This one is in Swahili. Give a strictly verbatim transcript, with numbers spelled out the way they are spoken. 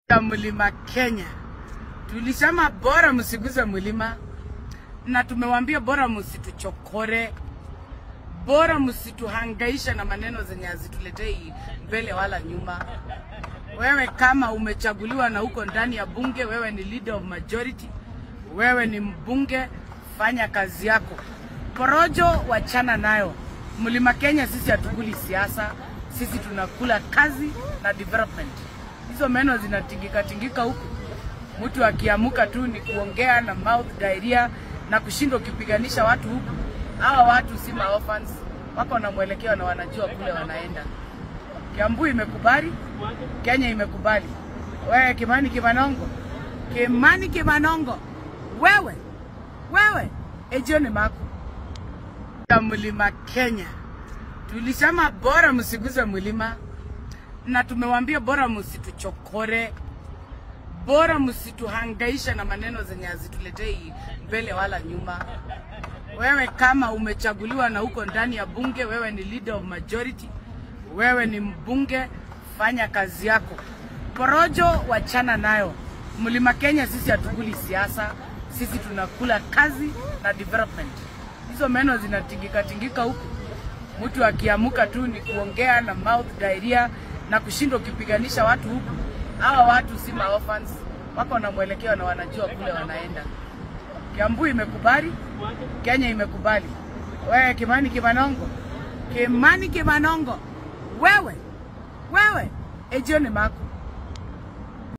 Mlima Kenya. Tulisema bora msiguze mlima, na tumewambia bora msituchokore, bora msituhangaisha na maneno zenye hazituletei mbele wala nyuma. Wewe kama umechaguliwa na uko ndani ya bunge, wewe ni leader of majority, wewe ni mbunge, fanya kazi yako. Porojo wachana nayo. Mlima Kenya sisi hatukuli siasa, sisi tunakula kazi na development. Hizo meno zinatingika tingika huku. Mtu akiamuka tu ni kuongea na mouth diarrhea na kushindwa kupiganisha watu huku. Hawa watu si ma orphans, wako na mwelekeo na wanajua kule wanaenda. Kiambu imekubali, Kenya imekubali. Wewe Kimani Kimanongo, Kimani Kimanongo, wewe, wewe, ejioni mako. Mlima Kenya. Tulisema bora msiguze mlima, na tumewambia bora msituchokore, bora msituhangaisha na maneno zenye hazituletei mbele wala nyuma. Wewe kama umechaguliwa na uko ndani ya bunge, wewe ni leader of majority, wewe ni mbunge, fanya kazi yako. Porojo wachana nayo. Mlima Kenya sisi hatukuli siasa, sisi tunakula kazi na development. Hizo meno zinatingika tingika huku. Mtu akiamuka tu ni kuongea na mouth diarrhea na kushindwa kupiganisha watu huku. Hawa watu si ma orphans, wako na mwelekeo na wanajua kule wanaenda. Kiambu imekubali, Kenya imekubali. Wewe Kimani Kimanongo, Kimani Kimanongo, wewe, wewe, ejioni mako.